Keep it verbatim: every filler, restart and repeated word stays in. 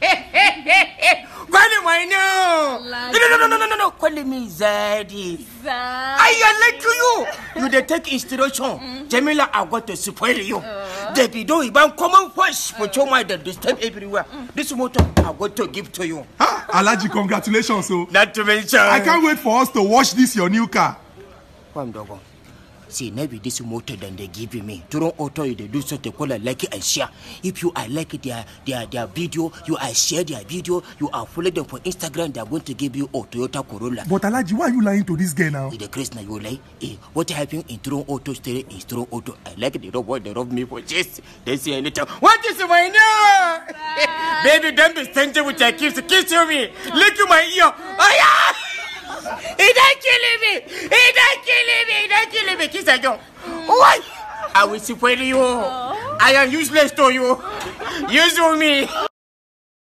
Call my no. No, no, no, no, no, no. Call me Zaddy. Zaddy. I like you. You dey take instruction. Mm. Jamila, I got to spoil you. Uh. The video even common voice for your mind that disturb everywhere. Mm. This motor I got to give to you. Ah, Alaji, congratulations, so. Not to mention. I can't wait for us to watch this your new car. Come, Dogo. See, maybe this motor than they give me. During auto, they do so they call it like it and share. If you are like their their their video, you are share their video, you are follow them for Instagram, they are going to give you a Toyota Corolla. But Alaji, why are you lying to this guy now? The Chris now you lie. Eh, what happened in During auto stay in During auto? I like the robot, they rob me for chase. They say anytime. What is my name? Baby, don't be stingy with your kiss. Kiss me. Look at my ear. Oh yeah. He don't killing me. He don't killing me. He don't killing me. Kiss again. What? I will spoil you. I am useless to you. Use me.